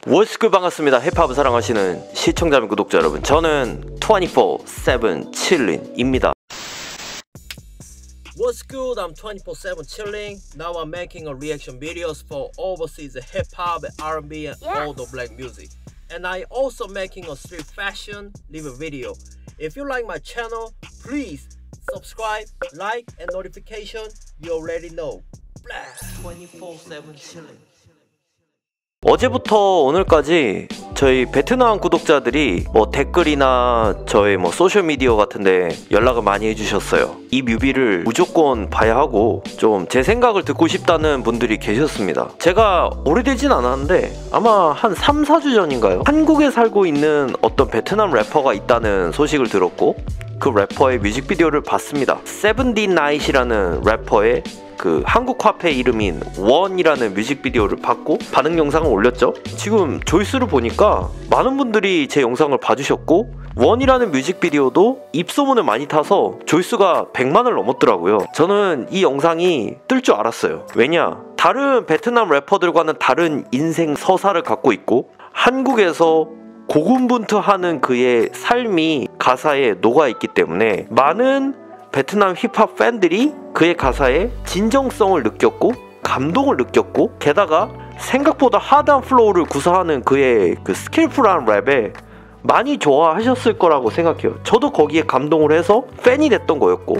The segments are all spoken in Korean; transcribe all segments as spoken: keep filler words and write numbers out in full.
월스쿨 반갑습니다. 힙합을 사랑하시는 시청자 및 구독자 여러분, 저는 이십사 세븐 chillin입니다. What's good? I'm twenty-four seven chilling. Now I'm making a reaction videos for overseas hip hop, R and B, and Yes. all the black music. And I also making a street fashion live video. If you like my channel, please subscribe, like, and notification. You already know. Blast twenty-four seven chilling. 어제부터 오늘까지 저희 베트남 구독자들이 뭐 댓글이나 저희 뭐 소셜미디어 같은데 연락을 많이 해주셨어요. 이 뮤비를 무조건 봐야 하고 좀 제 생각을 듣고 싶다는 분들이 계셨습니다. 제가 오래되진 않았는데 아마 한 삼, 사 주 전인가요? 한국에 살고 있는 어떤 베트남 래퍼가 있다는 소식을 들었고 그 래퍼의 뮤직비디오를 봤습니다. 세븐디나잇이라는 래퍼의 그 한국 화폐 이름인 원이라는 뮤직비디오를 봤고 반응 영상을 올렸죠. 지금 조회수를 보니까 많은 분들이 제 영상을 봐주셨고 원이라는 뮤직비디오도 입소문을 많이 타서 조회수가 백만을 넘었더라고요. 저는 이 영상이 뜰 줄 알았어요. 왜냐? 다른 베트남 래퍼들과는 다른 인생 서사를 갖고 있고 한국에서 고군분투하는 그의 삶이 가사에 녹아있기 때문에 많은 베트남 힙합 팬들이 그의 가사에 진정성을 느꼈고 감동을 느꼈고 게다가 생각보다 하드한 플로우를 구사하는 그의 그 스킬풀한 랩에 많이 좋아하셨을 거라고 생각해요. 저도 거기에 감동을 해서 팬이 됐던 거였고,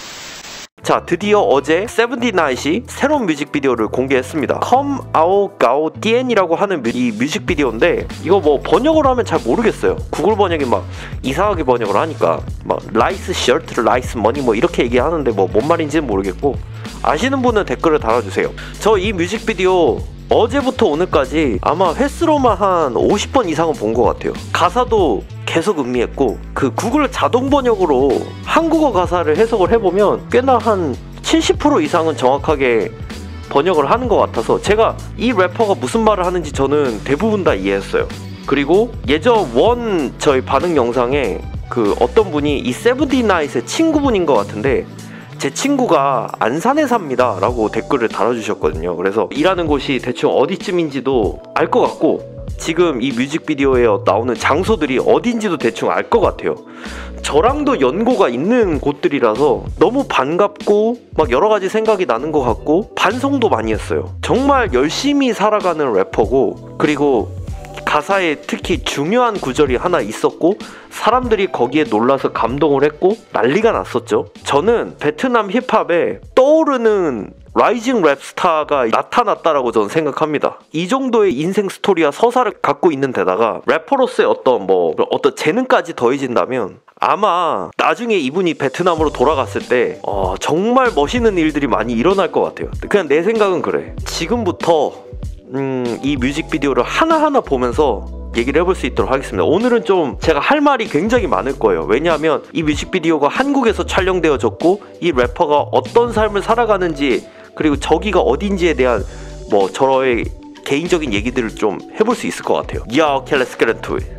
자, 드디어 어제 세븐디나잇이 새로운 뮤직비디오를 공개했습니다. Come Out Gao Dien이라고 하는 뮤, 이 뮤직비디오인데 이거 뭐 번역을 하면 잘 모르겠어요. 구글 번역이 막 이상하게 번역을 하니까 막 라이스 셔츠, 라이스 머니 뭐 이렇게 얘기하는데 뭐 뭔 말인지는 모르겠고, 아시는 분은 댓글을 달아주세요. 저 이 뮤직비디오 어제부터 오늘까지 아마 횟수로만 한 오십 번 이상은 본 것 같아요. 가사도 계속 음미했고 그 구글 자동 번역으로 한국어 가사를 해석을 해보면 꽤나 한 칠십 퍼센트 이상은 정확하게 번역을 하는 것 같아서 제가 이 래퍼가 무슨 말을 하는지 저는 대부분 다 이해했어요. 그리고 예전 원 저희 반응 영상에 그 어떤 분이 이 세븐디나잇의 친구분인 것 같은데 제 친구가 안산에 삽니다 라고 댓글을 달아주셨거든요. 그래서 일하는 곳이 대충 어디쯤인지도 알 것 같고 지금 이 뮤직비디오에 나오는 장소들이 어딘지도 대충 알 것 같아요. 저랑도 연고가 있는 곳들이라서 너무 반갑고 막 여러가지 생각이 나는 것 같고 반성도 많이 했어요. 정말 열심히 살아가는 래퍼고, 그리고 가사에 특히 중요한 구절이 하나 있었고 사람들이 거기에 놀라서 감동을 했고 난리가 났었죠. 저는 베트남 힙합에 떠오르는 라이징 랩스타가 나타났다라고 저는 생각합니다. 이 정도의 인생 스토리와 서사를 갖고 있는 데다가 래퍼로서의 어떤 뭐 어떤 재능까지 더해진다면 아마 나중에 이분이 베트남으로 돌아갔을 때 어, 정말 멋있는 일들이 많이 일어날 것 같아요. 그냥 내 생각은 그래. 지금부터 음, 이 뮤직비디오를 하나하나 보면서 얘기를 해볼 수 있도록 하겠습니다. 오늘은 좀 제가 할 말이 굉장히 많을 거예요. 왜냐하면 이 뮤직비디오가 한국에서 촬영되어졌고 이 래퍼가 어떤 삶을 살아가는지 그리고 저기가 어딘지에 대한 뭐 저의 개인적인 얘기들을 좀 해볼 수 있을 것 같아요. Yeah, okay, let's get into it.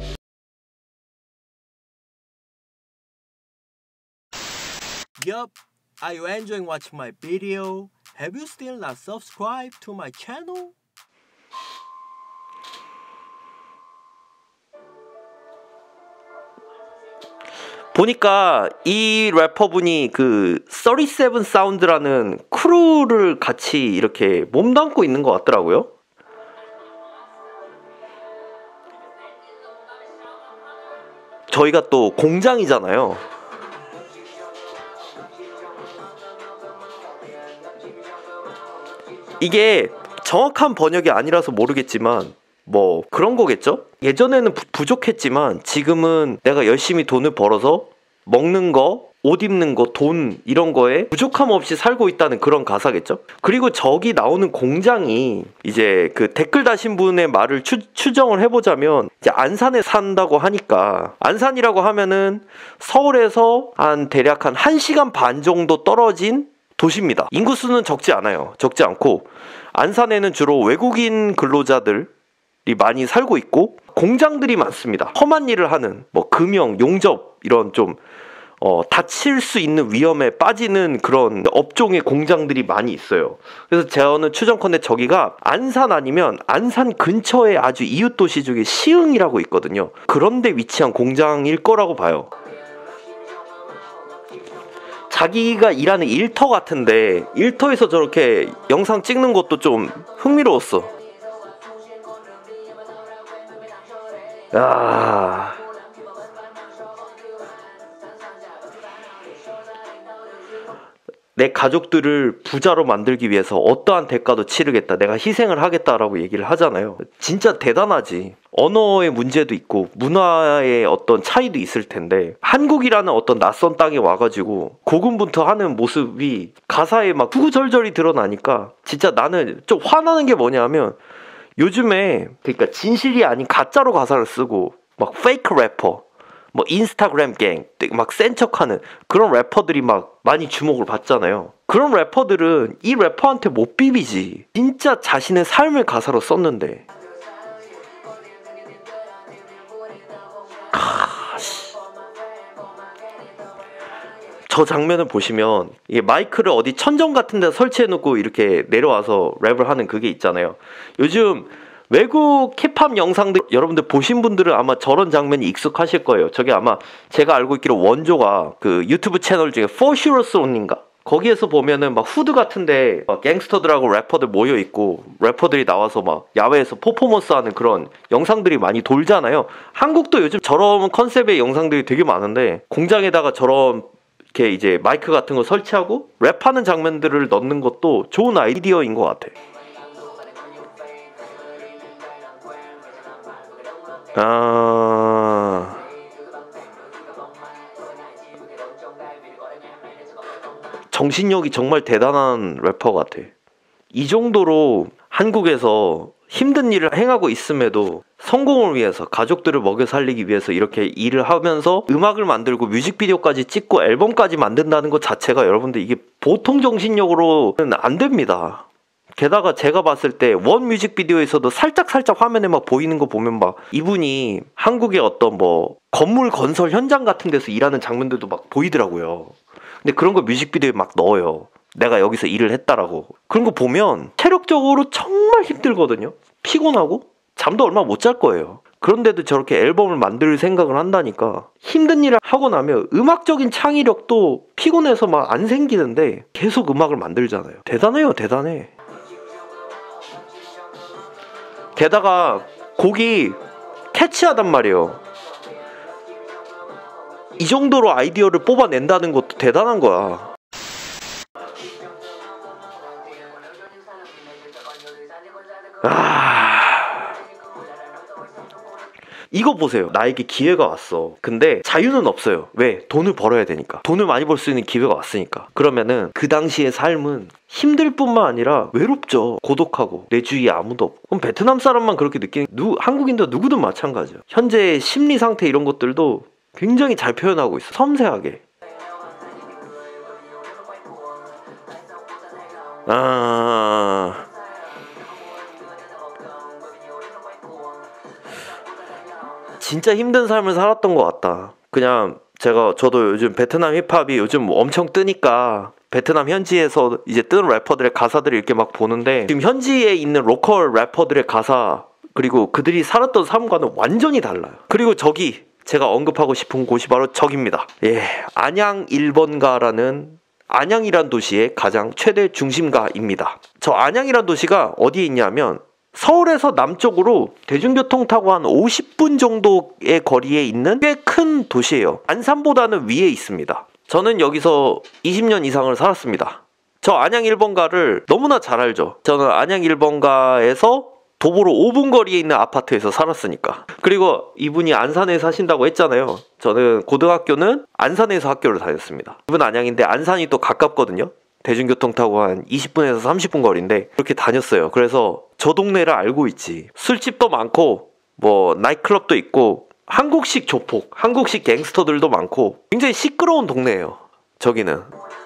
Yup, are you enjoying watching my video? Have you still not subscribed to my channel? 보니까 이 래퍼분이 그 서티세븐 사운드라는 크루를 같이 이렇게 몸담고 있는 것 같더라고요. 저희가 또 공장이잖아요. 이게 정확한 번역이 아니라서 모르겠지만 뭐 그런 거겠죠? 예전에는 부, 부족했지만 지금은 내가 열심히 돈을 벌어서 먹는 거, 옷 입는 거, 돈 이런 거에 부족함 없이 살고 있다는 그런 가사겠죠? 그리고 저기 나오는 공장이 이제 그 댓글 다신 분의 말을 추, 추정을 해보자면 이제 안산에 산다고 하니까 안산이라고 하면은 서울에서 한 대략 한 1시간 반 정도 떨어진 도시입니다. 인구수는 적지 않아요. 적지 않고 안산에는 주로 외국인 근로자들 이 많이 살고 있고 공장들이 많습니다. 험한 일을 하는 뭐 금형, 용접 이런 좀 어, 다칠 수 있는 위험에 빠지는 그런 업종의 공장들이 많이 있어요. 그래서 저는 추정컨대 저기가 안산 아니면 안산 근처에 아주 이웃 도시 중에 시흥이라고 있거든요. 그런데 위치한 공장일 거라고 봐요. 자기가 일하는 일터 같은데 일터에서 저렇게 영상 찍는 것도 좀 흥미로웠어. 야, 내 가족들을 부자로 만들기 위해서 어떠한 대가도 치르겠다, 내가 희생을 하겠다라고 얘기를 하잖아요. 진짜 대단하지. 언어의 문제도 있고 문화의 어떤 차이도 있을 텐데 한국이라는 어떤 낯선 땅에 와가지고 고군분투하는 모습이 가사에 막 구구절절이 드러나니까 진짜 나는 좀 화나는 게 뭐냐면 요즘에 그러니까 진실이 아닌 가짜로 가사를 쓰고 막 페이크 래퍼, 뭐 인스타그램 갱 막 센 척하는 그런 래퍼들이 막 많이 주목을 받잖아요. 그런 래퍼들은 이 래퍼한테 못 비비지. 진짜 자신의 삶을 가사로 썼는데. 아, 씨. 저 장면을 보시면 이게 마이크를 어디 천정 같은 데 설치해놓고 이렇게 내려와서 랩을 하는 그게 있잖아요. 요즘 외국 힙합 영상들 여러분들 보신 분들은 아마 저런 장면이 익숙하실 거예요. 저게 아마 제가 알고 있기로 원조가 그 유튜브 채널 중에 For Sure Son인가? 거기에서 보면은 막 후드 같은데 막 갱스터들하고 래퍼들 모여 있고 래퍼들이 나와서 막 야외에서 퍼포먼스 하는 그런 영상들이 많이 돌잖아요. 한국도 요즘 저런 컨셉의 영상들이 되게 많은데 공장에다가 저런 이렇게 이제 마이크 같은 거 설치하고 랩하는 장면들을 넣는 것도 좋은 아이디어인 것 같아. 아... 정신력이 정말 대단한 래퍼 같아. 이 정도로 한국에서 힘든 일을 행하고 있음에도 성공을 위해서, 가족들을 먹여 살리기 위해서 이렇게 일을 하면서 음악을 만들고 뮤직비디오까지 찍고 앨범까지 만든다는 것 자체가 여러분들 이게 보통 정신력으로는 안 됩니다. 게다가 제가 봤을 때 원 뮤직비디오에서도 살짝살짝 화면에 막 보이는 거 보면 막 이분이 한국의 어떤 뭐 건물 건설 현장 같은 데서 일하는 장면들도 막 보이더라고요. 근데 그런 거 뮤직비디오에 막 넣어요. 내가 여기서 일을 했다라고. 그런 거 보면 체력적으로 정말 힘들거든요. 피곤하고 잠도 얼마 못 잘 거예요. 그런데도 저렇게 앨범을 만들 생각을 한다니까. 힘든 일을 하고 나면 음악적인 창의력도 피곤해서 막 안 생기는데 계속 음악을 만들잖아요. 대단해요, 대단해. 게다가 곡이 캐치하단 말이에요. 이 정도로 아이디어를 뽑아낸다는 것도 대단한 거야. 아... 이거 보세요. 나에게 기회가 왔어. 근데 자유는 없어요. 왜? 돈을 벌어야 되니까. 돈을 많이 벌 수 있는 기회가 왔으니까. 그러면은 그 당시의 삶은 힘들 뿐만 아니라 외롭죠. 고독하고 내 주위에 아무도 없고. 그럼 베트남 사람만 그렇게 느끼는, 누, 한국인도 누구든 마찬가지야. 현재의 심리 상태 이런 것들도 굉장히 잘 표현하고 있어. 섬세하게. 아... 진짜 힘든 삶을 살았던 것 같다. 그냥 제가 저도 요즘 베트남 힙합이 요즘 엄청 뜨니까 베트남 현지에서 이제 뜨는 래퍼들의 가사들을 이렇게 막 보는데 지금 현지에 있는 로컬 래퍼들의 가사 그리고 그들이 살았던 삶과는 완전히 달라요. 그리고 저기 제가 언급하고 싶은 곳이 바로 저기입니다. 예, 안양 일 번가라는 안양이란 도시의 가장 최대 중심가입니다. 저 안양이란 도시가 어디에 있냐면 서울에서 남쪽으로 대중교통 타고 한 오십 분 정도의 거리에 있는 꽤 큰 도시예요. 안산보다는 위에 있습니다. 저는 여기서 이십 년 이상을 살았습니다. 저 안양 일 번가를 너무나 잘 알죠. 저는 안양 일 번가에서 도보로 오 분 거리에 있는 아파트에서 살았으니까. 그리고 이분이 안산에 사신다고 했잖아요. 저는 고등학교는 안산에서 학교를 다녔습니다. 이분 안양인데 안산이 또 가깝거든요. 대중교통 타고 한 이십 분에서 삼십 분 거리인데 그렇게 다녔어요. 그래서 저 동네를 알고 있지. 술집도 많고 뭐 나이트클럽도 있고 한국식 조폭, 한국식 갱스터들도 많고 굉장히 시끄러운 동네예요. 저기는.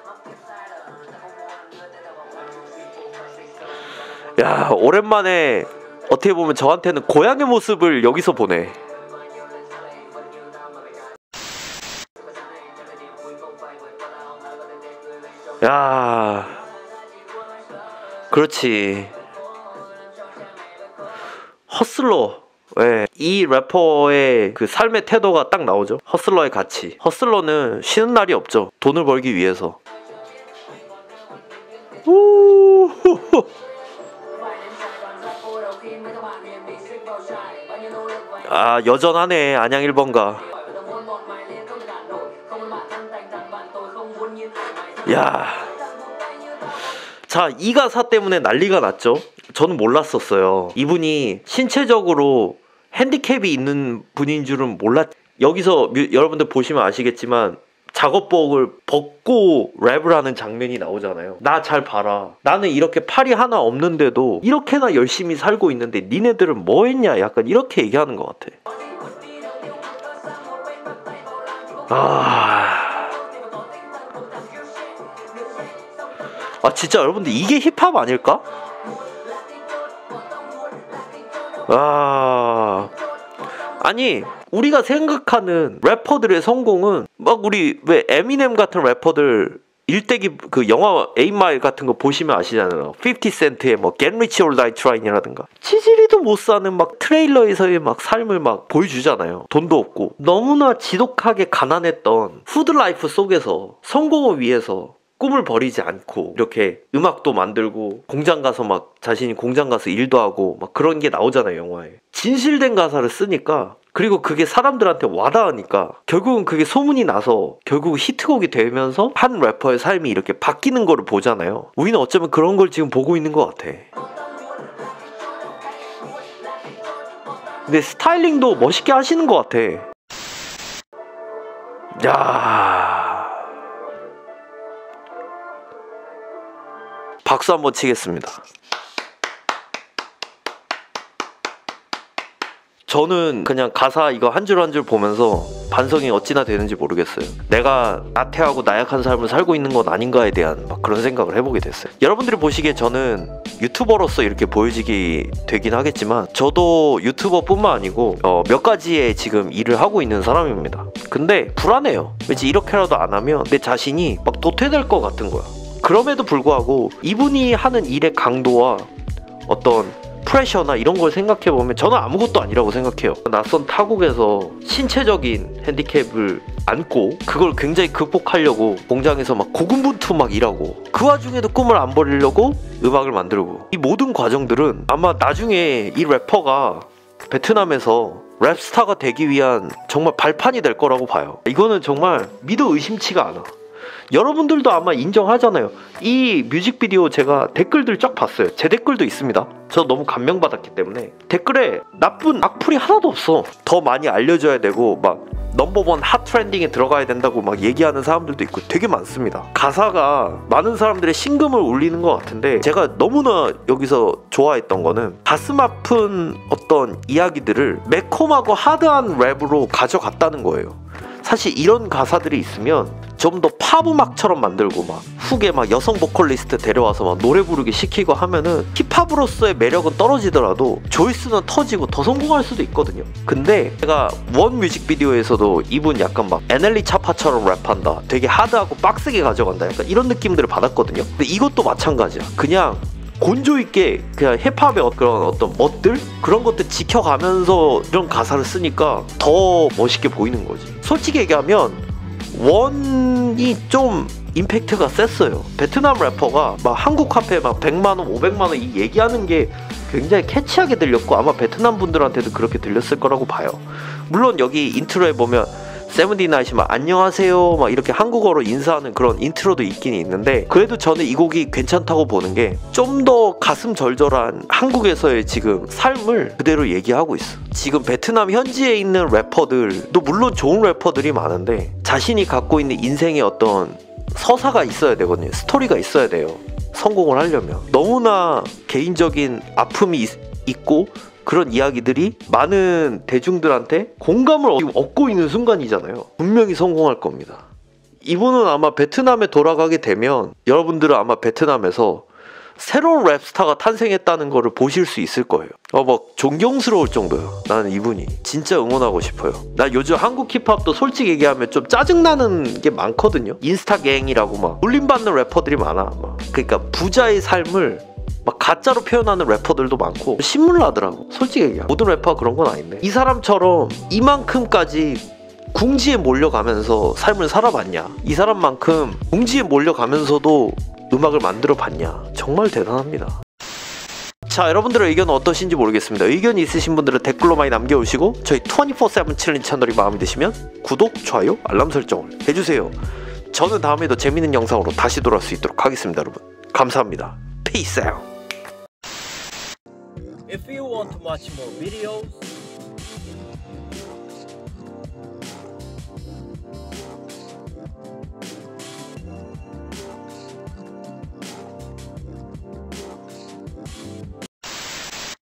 야, 오랜만에 어떻게 보면 저한테는 고향의 모습을 여기서 보네. 야, 그렇지. 허슬러. 네, 이 래퍼의 그 삶의 태도가 딱 나오죠. 허슬러의 가치. 허슬러는 쉬는 날이 없죠. 돈을 벌기 위해서. 오. 아, 여전하네. 안양 일 번가. 야. 자, 이 가사 때문에 난리가 났죠. 저는 몰랐었어요. 이분이 신체적으로 핸디캡이 있는 분인 줄은 몰랐. 여기서 뮤, 여러분들 보시면 아시겠지만 작업복을 벗고 랩을 하는 장면이 나오잖아요. 나 잘 봐라. 나는 이렇게 팔이 하나 없는데도 이렇게나 열심히 살고 있는데 니네들은 뭐 했냐? 약간 이렇게 얘기하는 것 같아. 아... 아 진짜 여러분들 이게 힙합 아닐까? 아... 아니 우리가 생각하는 래퍼들의 성공은 막 우리 왜 에미넴 같은 래퍼들 일대기 그 영화 에잇 마일 같은 거 보시면 아시잖아요. 피프티 센트의 뭐 Get Rich or Die Trying이라든가 치질이도 못 사는 막 트레일러에서의 막 삶을 막 보여주잖아요. 돈도 없고 너무나 지독하게 가난했던 후드 라이프 속에서 성공을 위해서 꿈을 버리지 않고 이렇게 음악도 만들고 공장 가서 막 자신이 공장 가서 일도 하고 막 그런 게 나오잖아요, 영화에. 진실된 가사를 쓰니까, 그리고 그게 사람들한테 와닿으니까 결국은 그게 소문이 나서 결국 히트곡이 되면서 한 래퍼의 삶이 이렇게 바뀌는 거를 보잖아요. 우리는 어쩌면 그런 걸 지금 보고 있는 것 같아. 근데 스타일링도 멋있게 하시는 것 같아. 야, 박수 한번 치겠습니다. 저는 그냥 가사 이거 한 줄 한 줄 보면서 반성이 어찌나 되는지 모르겠어요. 내가 나태하고 나약한 삶을 살고 있는 건 아닌가에 대한 막 그런 생각을 해보게 됐어요. 여러분들이 보시기에 저는 유튜버로서 이렇게 보여지기 되긴 하겠지만 저도 유튜버뿐만 아니고 어, 몇 가지의 지금 일을 하고 있는 사람입니다. 근데 불안해요. 왠지 이렇게라도 안 하면 내 자신이 막 도태될 것 같은 거야. 그럼에도 불구하고 이분이 하는 일의 강도와 어떤 프레셔나 이런 걸 생각해보면 저는 아무것도 아니라고 생각해요. 낯선 타국에서 신체적인 핸디캡을 안고 그걸 굉장히 극복하려고 공장에서 막 고군분투 막 일하고 그 와중에도 꿈을 안 버리려고 음악을 만들고, 이 모든 과정들은 아마 나중에 이 래퍼가 베트남에서 랩스타가 되기 위한 정말 발판이 될 거라고 봐요. 이거는 정말 믿어 의심치가 않아. 여러분들도 아마 인정하잖아요. 이 뮤직비디오 제가 댓글들 쫙 봤어요. 제 댓글도 있습니다. 저 너무 감명받았기 때문에 댓글에 나쁜 악플이 하나도 없어. 더 많이 알려줘야 되고 막 넘버원 핫 트렌딩에 들어가야 된다고 막 얘기하는 사람들도 있고 되게 많습니다. 가사가 많은 사람들의 심금을 울리는 것 같은데 제가 너무나 여기서 좋아했던 거는 가슴 아픈 어떤 이야기들을 매콤하고 하드한 랩으로 가져갔다는 거예요. 사실 이런 가사들이 있으면 좀 더 팝 음악처럼 만들고 막 훅에 막 여성 보컬리스트 데려와서 막 노래 부르기 시키고 하면은 힙합으로서의 매력은 떨어지더라도 조회수는 터지고 더 성공할 수도 있거든요. 근데 제가 원 뮤직비디오에서도 이분 약간 막 에넬리 차파처럼 랩한다, 되게 하드하고 빡세게 가져간다, 약간 이런 느낌들을 받았거든요. 근데 이것도 마찬가지야. 그냥 곤조 있게 그냥 힙합의 그런 어떤 멋들? 그런 것들 지켜가면서 이런 가사를 쓰니까 더 멋있게 보이는 거지. 솔직히 얘기하면 원이 좀 임팩트가 셌어요. 베트남 래퍼가 막 한국 화폐 막 백만 원, 오백만 원 이 얘기하는 게 굉장히 캐치하게 들렸고 아마 베트남 분들한테도 그렇게 들렸을 거라고 봐요. 물론 여기 인트로에 보면 세븐틴나잇이 막 안녕하세요 막 이렇게 한국어로 인사하는 그런 인트로도 있긴 있는데 그래도 저는 이 곡이 괜찮다고 보는 게 좀 더 가슴 절절한 한국에서의 지금 삶을 그대로 얘기하고 있어. 지금 베트남 현지에 있는 래퍼들도 물론 좋은 래퍼들이 많은데 자신이 갖고 있는 인생의 어떤 서사가 있어야 되거든요. 스토리가 있어야 돼요. 성공을 하려면. 너무나 개인적인 아픔이 있, 있고 그런 이야기들이 많은 대중들한테 공감을 얻고 있는 순간이잖아요. 분명히 성공할 겁니다. 이분은 아마 베트남에 돌아가게 되면 여러분들은 아마 베트남에서 새로운 랩스타가 탄생했다는 거를 보실 수 있을 거예요. 어, 막 존경스러울 정도예요. 나는 이분이 진짜 응원하고 싶어요. 나 요즘 한국 힙합도 솔직히 얘기하면 좀 짜증나는 게 많거든요. 인스타갱이라고 막 놀림받는 래퍼들이 많아. 막. 그러니까 부자의 삶을 막 가짜로 표현하는 래퍼들도 많고 신문 나더라고. 솔직히 얘기하면 모든 래퍼가 그런 건 아닌데 이 사람처럼 이만큼까지 궁지에 몰려가면서 삶을 살아봤냐, 이 사람만큼 궁지에 몰려가면서도 음악을 만들어 봤냐, 정말 대단합니다. 자, 여러분들의 의견은 어떠신지 모르겠습니다. 의견이 있으신 분들은 댓글로 많이 남겨주시고 저희 이십사 세븐 챌린지 채널이 마음에 드시면 구독, 좋아요, 알람 설정을 해주세요. 저는 다음에도 재밌는 영상으로 다시 돌아올 수 있도록 하겠습니다. 여러분 감사합니다. Peace out. If you want to watch more videos,